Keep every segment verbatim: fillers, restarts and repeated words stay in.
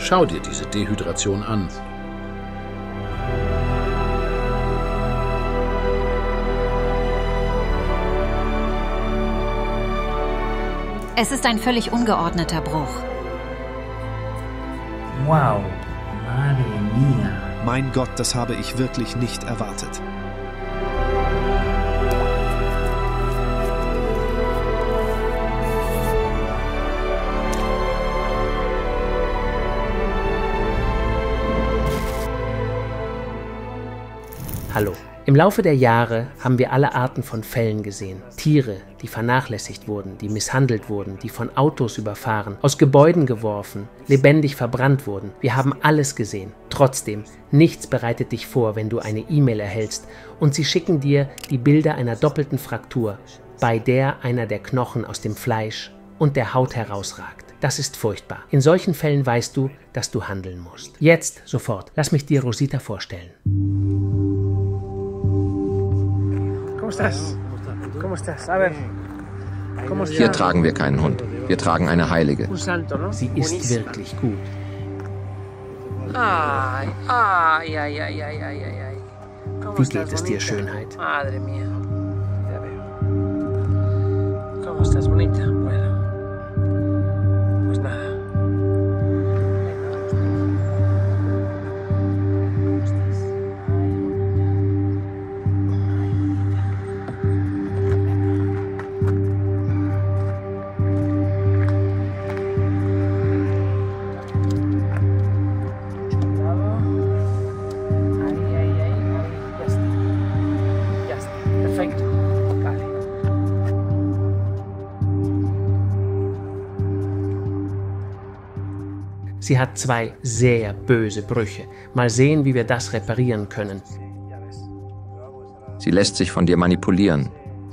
Schau dir diese Dehydration an. Es ist ein völlig ungeordneter Bruch. Wow, madre mía. Mein Gott, das habe ich wirklich nicht erwartet. Hallo. Im Laufe der Jahre haben wir alle Arten von Fällen gesehen. Tiere, die vernachlässigt wurden, die misshandelt wurden, die von Autos überfahren, aus Gebäuden geworfen, lebendig verbrannt wurden. Wir haben alles gesehen. Trotzdem, nichts bereitet dich vor, wenn du eine E-Mail erhältst und sie schicken dir die Bilder einer doppelten Fraktur, bei der einer der Knochen aus dem Fleisch und der Haut herausragt. Das ist furchtbar. In solchen Fällen weißt du, dass du handeln musst. Jetzt, sofort. Lass mich dir Rosita vorstellen. Hier tragen wir keinen Hund. Wir tragen eine Heilige. Sie ist wirklich gut. Wie geht es dir, Schönheit? Sie hat zwei sehr böse Brüche. Mal sehen, wie wir das reparieren können. Sie lässt sich von dir manipulieren.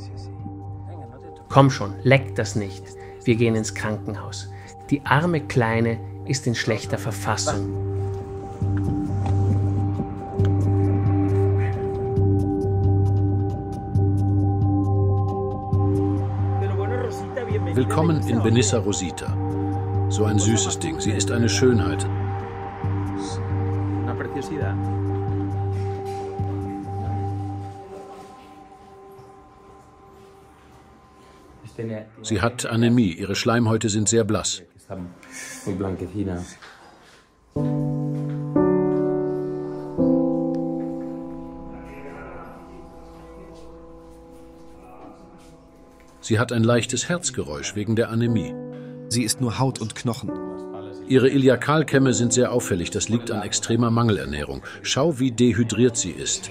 Komm schon, leck das nicht. Wir gehen ins Krankenhaus. Die arme Kleine ist in schlechter Verfassung. Willkommen in Benissa Rosita. So ein süßes Ding. Sie ist eine Schönheit. Sie hat Anämie. Ihre Schleimhäute sind sehr blass. Sie hat ein leichtes Herzgeräusch wegen der Anämie. Sie ist nur Haut und Knochen. Ihre Iliakalkämme sind sehr auffällig. Das liegt an extremer Mangelernährung. Schau, wie dehydriert sie ist.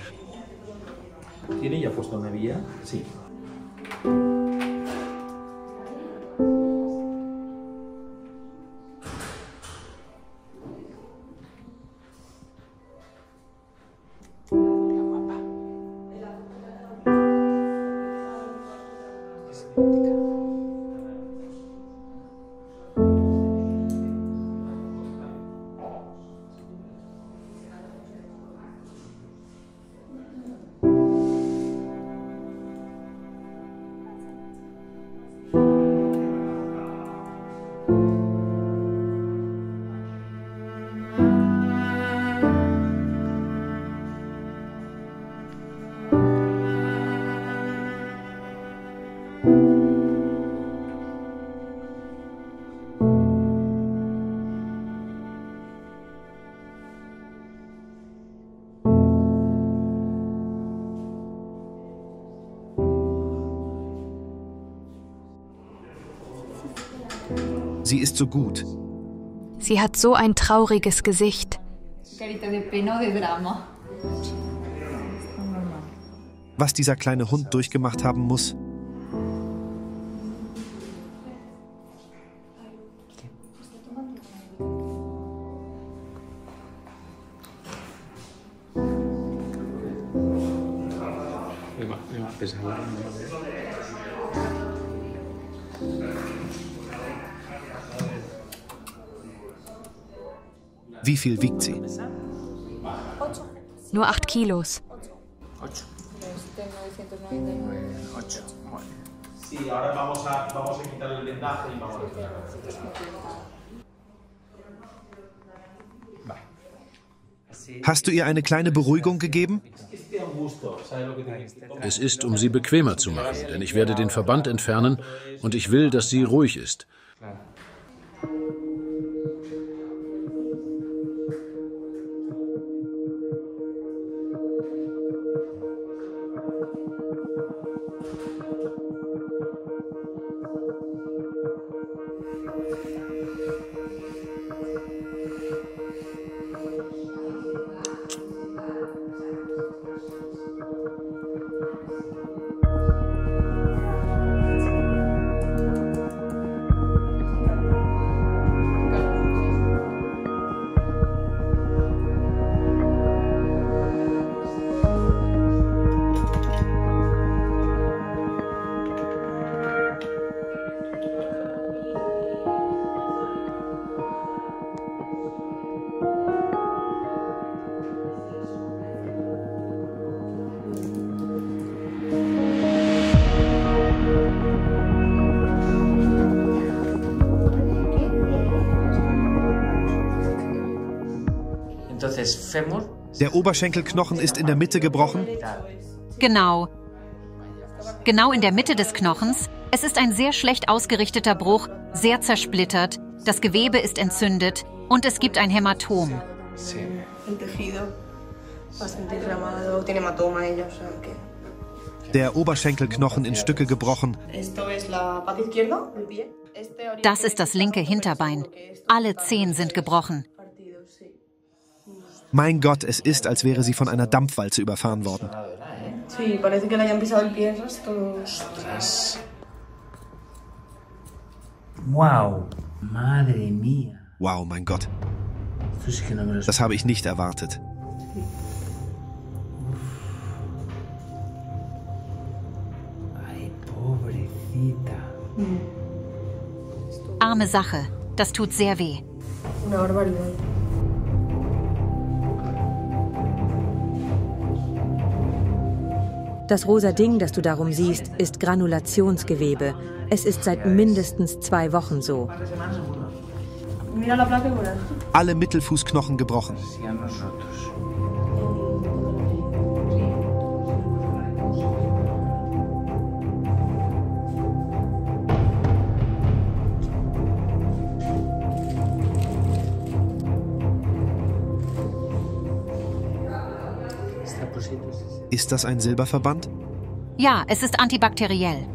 Sie ist so gut. Sie hat so ein trauriges Gesicht. Was dieser kleine Hund durchgemacht haben muss. Wie viel wiegt sie? Nur acht Kilos. Hast du ihr eine kleine Beruhigung gegeben? Es ist, um sie bequemer zu machen, denn ich werde den Verband entfernen und ich will, dass sie ruhig ist. Der Oberschenkelknochen ist in der Mitte gebrochen? Genau. Genau in der Mitte des Knochens. Es ist ein sehr schlecht ausgerichteter Bruch, sehr zersplittert. Das Gewebe ist entzündet und es gibt ein Hämatom. Der Oberschenkelknochen in Stücke gebrochen. Das ist das linke Hinterbein. Alle zehn sind gebrochen. Mein Gott, es ist, als wäre sie von einer Dampfwalze überfahren worden. Wow, madre mía. Wow, mein Gott. Das habe ich nicht erwartet. Ay, pobrecita. Arme Sache. Das tut sehr weh. Das rosa Ding, das du darum siehst, ist Granulationsgewebe. Es ist seit mindestens zwei Wochen so. Alle Mittelfußknochen gebrochen. Ist das ein Silberverband? Ja, es ist antibakteriell.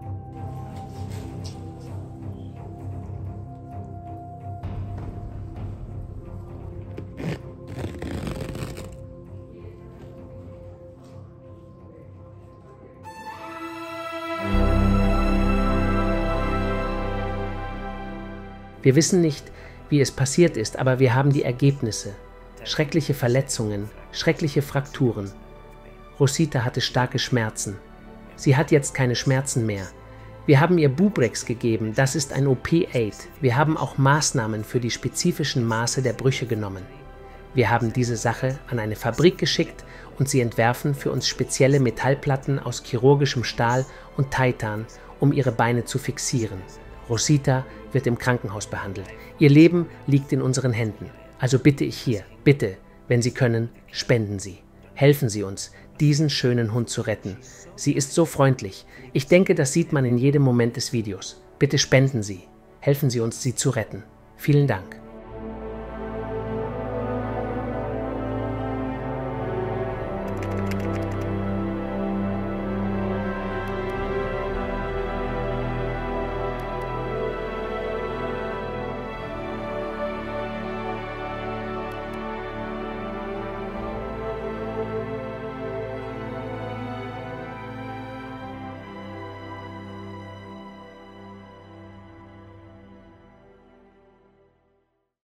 Wir wissen nicht, wie es passiert ist, aber wir haben die Ergebnisse. Schreckliche Verletzungen, schreckliche Frakturen. Rosita hatte starke Schmerzen. Sie hat jetzt keine Schmerzen mehr. Wir haben ihr Bubrex gegeben, das ist ein O P-Aid. Wir haben auch Maßnahmen für die spezifischen Maße der Brüche genommen. Wir haben diese Sache an eine Fabrik geschickt und sie entwerfen für uns spezielle Metallplatten aus chirurgischem Stahl und Titan, um ihre Beine zu fixieren. Rosita wird im Krankenhaus behandelt. Ihr Leben liegt in unseren Händen. Also bitte ich hier, bitte, wenn Sie können, spenden Sie. Helfen Sie uns, diesen schönen Hund zu retten. Sie ist so freundlich. Ich denke, das sieht man in jedem Moment des Videos. Bitte spenden Sie. Helfen Sie uns, sie zu retten. Vielen Dank.